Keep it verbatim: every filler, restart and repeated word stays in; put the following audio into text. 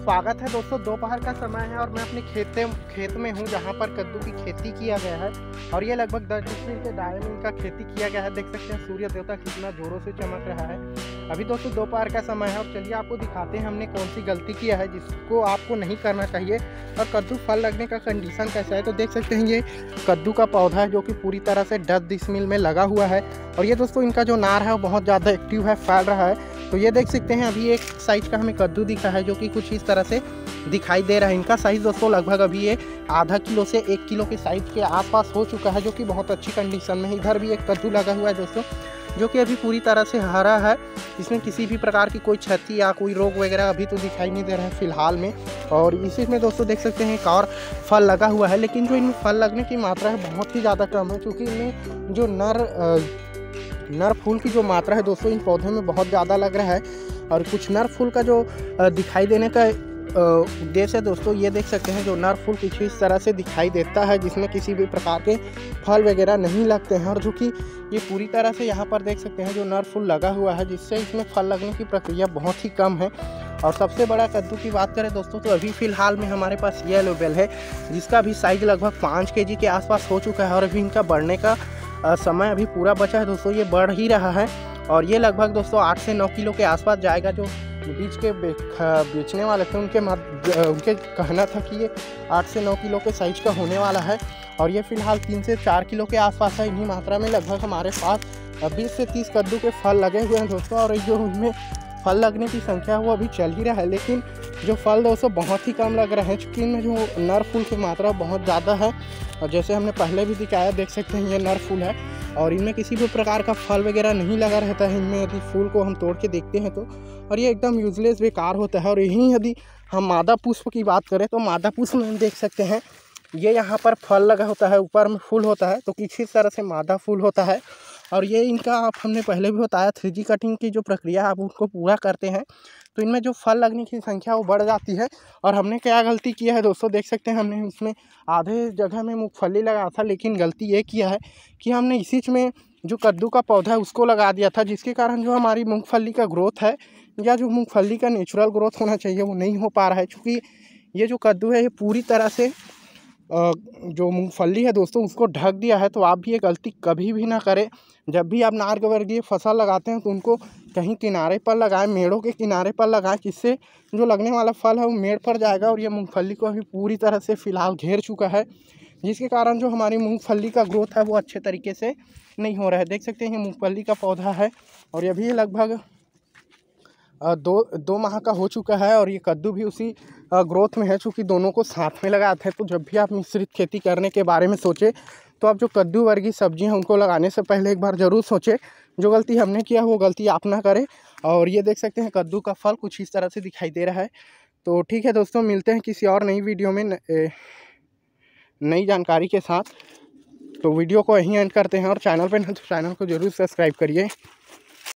स्वागत है दोस्तों। दोपहर का समय है और मैं अपने खेत खेत में हूँ जहाँ पर कद्दू की खेती किया गया है और ये लगभग दस डिसमिल के दायरे में इनका खेती किया गया है। देख सकते हैं सूर्य देवता कितना जोरों से चमक रहा है। अभी दोस्तों दोपहर का समय है और चलिए आपको दिखाते हैं हमने कौन सी गलती किया है जिसको आपको नहीं करना चाहिए और कद्दू फल लगने का कंडीशन कैसा है। तो देख सकते हैं ये कद्दू का पौधा है जो कि पूरी तरह से दस डिसमिल में लगा हुआ है और ये दोस्तों इनका जो नार है वो बहुत ज़्यादा एक्टिव है, फैल रहा है। तो ये देख सकते हैं अभी एक साइज का हमें कद्दू दिखा है जो कि कुछ इस तरह से दिखाई दे रहा है। इनका साइज़ दोस्तों लगभग अभी ये आधा किलो से एक किलो के साइज़ के आसपास हो चुका है जो कि बहुत अच्छी कंडीशन में है। इधर भी एक कद्दू लगा हुआ है दोस्तों जो कि अभी पूरी तरह से हरा है, इसमें किसी भी प्रकार की कोई क्षति या कोई रोग वगैरह अभी तो दिखाई नहीं दे रहा है फिलहाल में। और इसी में दोस्तों देख सकते हैं एक और फल लगा हुआ है, लेकिन जो इनमें फल लगने की मात्रा है बहुत ही ज़्यादा कम है क्योंकि इनमें जो नर नर फूल की जो मात्रा है दोस्तों इन पौधे में बहुत ज़्यादा लग रहा है। और कुछ नर फूल का जो दिखाई देने का उद्देश्य है दोस्तों, ये देख सकते हैं जो नर फूल कुछ इस तरह से दिखाई देता है जिसमें किसी भी प्रकार के फल वगैरह नहीं लगते हैं। और जो कि ये पूरी तरह से यहाँ पर देख सकते हैं जो नर फूल लगा हुआ है जिससे इसमें फल लगने की प्रक्रिया बहुत ही कम है। और सबसे बड़ा कद्दू की बात करें दोस्तों तो अभी फ़िलहाल में हमारे पास ये अवेलेबल है जिसका भी साइज़ लगभग पाँच के जी के आसपास हो चुका है और अभी इनका बढ़ने का समय अभी पूरा बचा है दोस्तों, ये बढ़ ही रहा है। और ये लगभग दोस्तों आठ से नौ किलो के आसपास जाएगा। जो बीच के बेचने वाले थे उनके उनके कहना था कि ये आठ से नौ किलो के साइज का होने वाला है और ये फ़िलहाल तीन से चार किलो के आसपास है। इन्हीं मात्रा में लगभग हमारे पास बीस से तीस कद्दू के फल लगे हुए हैं दोस्तों और जो उनमें फल लगने की संख्या वो अभी चल ही रहा है, लेकिन जो फल दोस्तों बहुत ही कम लग रहे हैं क्योंकि इनमें जो नर फूल की मात्रा बहुत ज़्यादा है। और जैसे हमने पहले भी दिखाया देख सकते हैं ये नर फूल है और इनमें किसी भी प्रकार का फल वगैरह नहीं लगा रहता है इनमें यदि फूल को हम तोड़ के देखते हैं तो। और ये एकदम यूजलेस बेकार होता है। और यहीं यदि हम मादा पुष्प की बात करें तो मादा पुष्प में देख सकते हैं ये यहाँ पर फल लगा होता है, ऊपर में फूल होता है तो किसी तरह से मादा फूल होता है। और ये इनका आप हमने पहले भी बताया थ्री जी कटिंग की जो प्रक्रिया आप उनको पूरा करते हैं तो इनमें जो फल लगने की संख्या वो बढ़ जाती है। और हमने क्या गलती किया है दोस्तों देख सकते हैं हमने इसमें आधे जगह में मूंगफली लगाया था, लेकिन गलती ये किया है कि हमने इसी में जो कद्दू का पौधा है उसको लगा दिया था जिसके कारण जो हमारी मूँगफली का ग्रोथ है या जो मूँगफली का नेचुरल ग्रोथ होना चाहिए वो नहीं हो पा रहा है। क्योंकि ये जो कद्दू है ये पूरी तरह से जो मूंगफली है दोस्तों उसको ढक दिया है। तो आप भी ये गलती कभी भी ना करें। जब भी आप नार वर्गीय फसल लगाते हैं तो उनको कहीं किनारे पर लगाएं, मेड़ों के किनारे पर लगाएं, जिससे जो लगने वाला फल है वो मेड़ पर जाएगा। और ये मूंगफली को अभी पूरी तरह से फ़िलहाल घेर चुका है जिसके कारण जो हमारी मूंगफली का ग्रोथ है वो अच्छे तरीके से नहीं हो रहा है। देख सकते हैं ये मूँगफली का पौधा है और ये भी लगभग दो दो माह का हो चुका है और ये कद्दू भी उसी ग्रोथ में है चूँकि दोनों को साथ में लगाते हैं। तो जब भी आप मिश्रित खेती करने के बारे में सोचें तो आप जो कद्दू वर्गीय सब्जी हैं उनको लगाने से पहले एक बार ज़रूर सोचें। जो गलती हमने किया वो गलती आप ना करें। और ये देख सकते हैं कद्दू का फल कुछ इस तरह से दिखाई दे रहा है। तो ठीक है दोस्तों, मिलते हैं किसी और नई वीडियो में नई जानकारी के साथ। तो वीडियो को यहीं एंड करते हैं और चैनल पर ना तो चैनल को ज़रूर सब्सक्राइब करिए।